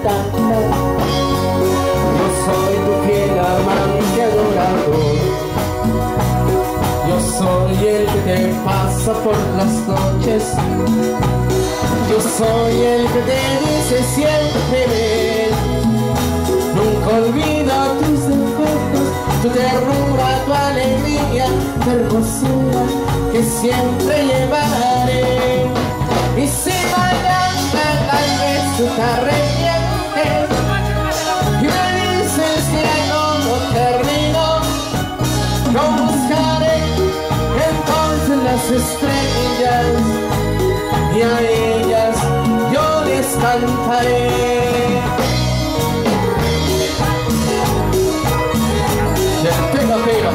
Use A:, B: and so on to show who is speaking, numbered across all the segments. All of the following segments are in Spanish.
A: cantar. Yo soy tu fiel amante adorador. Yo soy el que te pasa por las noches. Yo soy el que te dice siempre ven. Nunca olvido tus defectos, tu ternura, tu alegría, tu hermosura que siempre llevaré. Y si mañana tal vez tú te arrepientes y me dices que no termino, no buscaré entonces las estrellas y a ellas yo les cantaré. Pega, pega.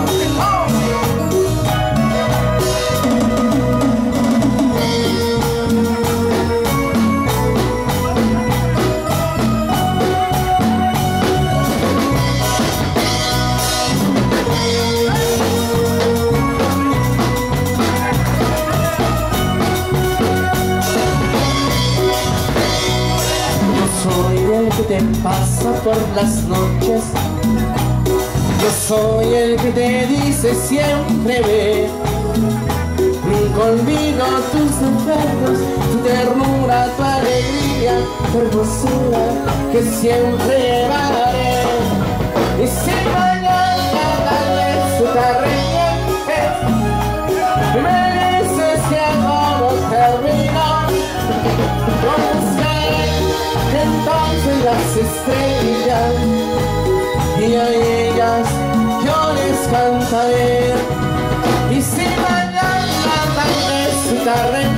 A: Yo soy el que te pasa por las noches. Yo soy el que te dice siempre ve. Nunca olvido tus defectos, tu ternura, tu alegría, tu hermosura que siempre llevaré. Y si mañana tal vez tú te arrepientes y me dices que todo terminó, no buscaré entonces las estrellas y a ellas yo les cantaré. Y si mañana tal vez tu tarde